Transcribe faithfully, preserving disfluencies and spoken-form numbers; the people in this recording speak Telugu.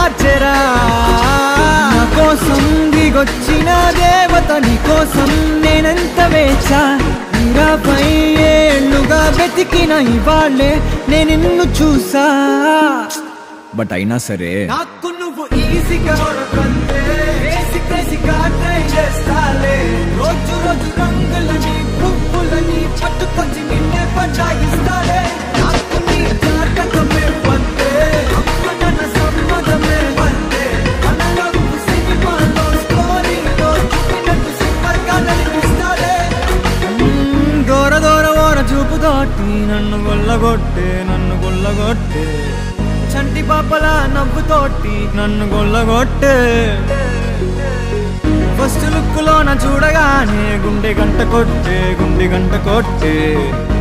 మార్చెరా నా కోసం దిగొచ్చిన దేవత నీ కోసం నేనెంత వేచా ఇరవై ఏళ్ళుగా వెతికిన ఇవాళ్ళే నేను నిన్ను చూసా బట్ అయినా సరే నాకు నువ్వు ఈజీగా ట్రై చేస్తాలే రోజు రోజు రంగులని పువ్వులని పట్టుకొచ్చి నిన్నే పట్టాయిస్తాలే నాకు నీ జాతకమే వంతే అమ్మన సమ్మతమే వంతే మనలో సినిమాలో స్టోరీలో చూపినట్టు సూపర్ గా నడిపిస్తాలే దూర దూర ఓర చూపుతోటి నన్ను గొల్లగొట్టే నన్ను గొల్లగొట్టే చంటి పాపల నవ్వుతోటి నన్ను గొల్లగొట్టే ఫస్ట్ లుక్ లోన చూడగానే గుండె గంట కొట్టే గుండె గంట కొట్టే